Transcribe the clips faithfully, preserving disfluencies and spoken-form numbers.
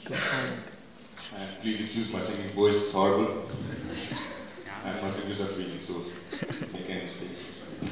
And please excuse my singing voice, it's horrible. And my fingers are freezing, so make any mistakes.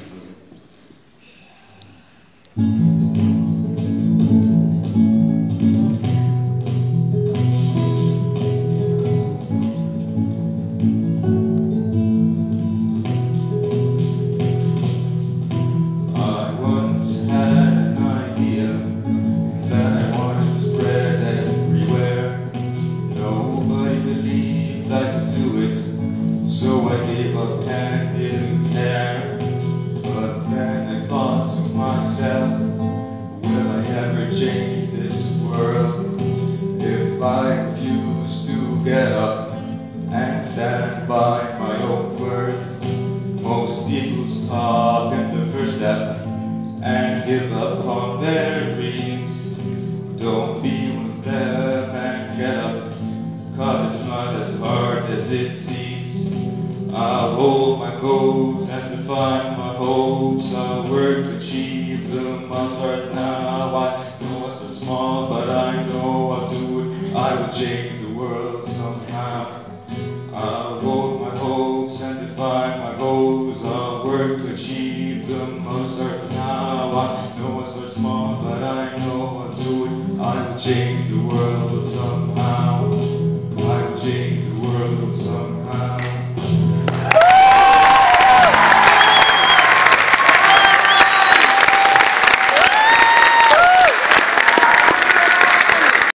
I once had an idea that I wanted to spread everywhere. Nobody believed I could do it, so I gave up and didn't care. But then I thought to myself, will I ever change this world? If I refuse to get up and stand by my own word. Most people stop at the first step and give up on their dreams. Don't be one of them and get up, cause it's not as hard as it seems. I'll hold my goals and define my hopes. I'll work to achieve them. I'll start now. I know I start small, but I know I'll do it. I will change the world somehow. I'll hold my hopes and define my goals. I'll work to achieve them. I'll start now. I know I start small, but I know I'll do it. I will change the world somehow. I will change the world somehow.